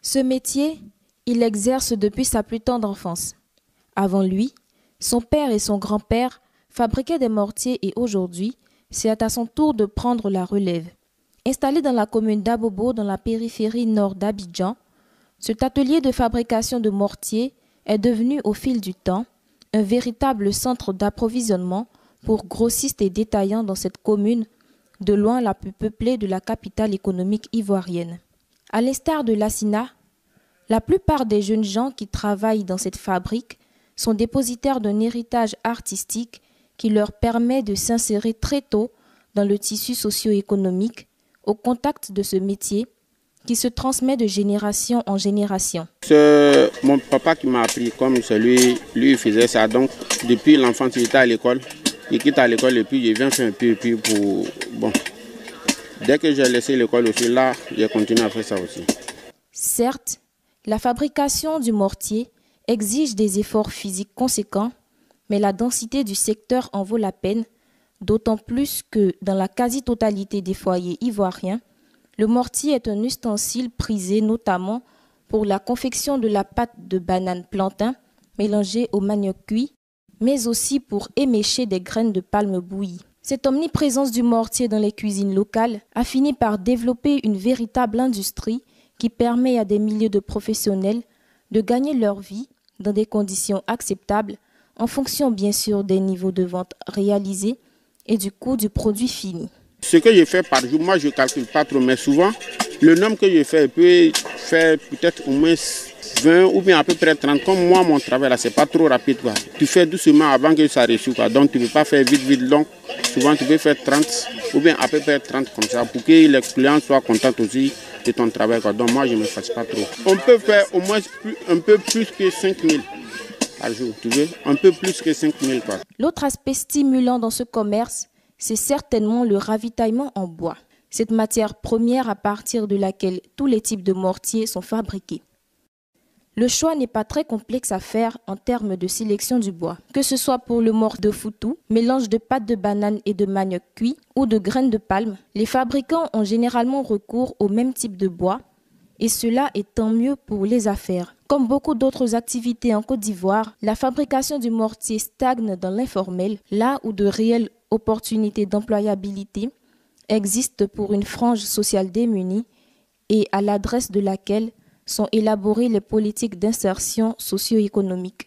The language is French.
Ce métier, il l'exerce depuis sa plus tendre enfance. Avant lui, son père et son grand-père fabriquaient des mortiers et aujourd'hui, c'est à son tour de prendre la relève. Installé dans la commune d'Abobo, dans la périphérie nord d'Abidjan, cet atelier de fabrication de mortiers est devenu au fil du temps un véritable centre d'approvisionnement pour grossistes et détaillants dans cette commune, de loin la plus peuplée de la capitale économique ivoirienne. À l'instar de l'Assina, la plupart des jeunes gens qui travaillent dans cette fabrique sont dépositaires d'un héritage artistique qui leur permet de s'insérer très tôt dans le tissu socio-économique au contact de ce métier qui se transmet de génération en génération. C'est mon papa qui m'a appris comme celui, lui il faisait ça. Donc depuis l'enfance il était à l'école, il quitte à l'école et puis il vient faire un peu et puis pour... Bon, dès que j'ai laissé l'école aussi, là, j'ai continué à faire ça aussi. Certes, la fabrication du mortier exige des efforts physiques conséquents, mais la densité du secteur en vaut la peine, d'autant plus que dans la quasi-totalité des foyers ivoiriens, le mortier est un ustensile prisé notamment pour la confection de la pâte de banane plantain mélangée au manioc cuit, mais aussi pour émécher des graines de palme bouillies. Cette omniprésence du mortier dans les cuisines locales a fini par développer une véritable industrie qui permet à des milliers de professionnels de gagner leur vie dans des conditions acceptables en fonction bien sûr des niveaux de vente réalisés et du coût du produit fini. Ce que je fais par jour, moi je ne calcule pas trop, mais souvent, le nombre que je fais peut faire peut-être au moins 20 ou bien à peu près 30. Comme moi, mon travail là, c'est pas trop rapide, quoi. Tu fais doucement avant que ça réussisse, quoi. Donc tu ne peux pas faire vite. Donc souvent tu peux faire 30 ou bien à peu près 30 comme ça pour que les clients soient contents aussi de ton travail, quoi. Donc moi je ne me fasse pas trop. On peut faire au moins un peu plus que 5 000 par jour, tu veux? Un peu plus que 5 000, quoi. L'autre aspect stimulant dans ce commerce, c'est certainement le ravitaillement en bois, cette matière première à partir de laquelle tous les types de mortiers sont fabriqués. Le choix n'est pas très complexe à faire en termes de sélection du bois, que ce soit pour le mortier de foutou, mélange de pâte de banane et de manioc cuit ou de graines de palme. Les fabricants ont généralement recours au même type de bois et cela est tant mieux pour les affaires. Comme beaucoup d'autres activités en Côte d'Ivoire, la fabrication du mortier stagne dans l'informel, là où de réelles opportunités d'employabilité existent pour une frange sociale démunie et à l'adresse de laquelle sont élaborées les politiques d'insertion socio-économique.